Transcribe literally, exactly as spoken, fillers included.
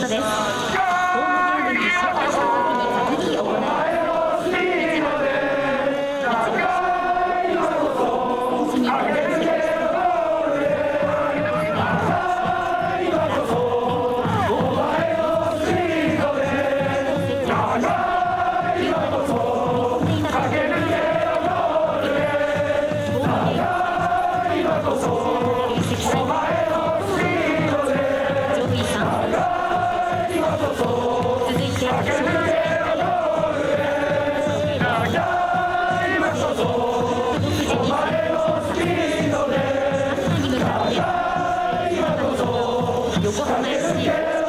です。ホームゲームに勝利した時に限り行われます。横浜 エフシー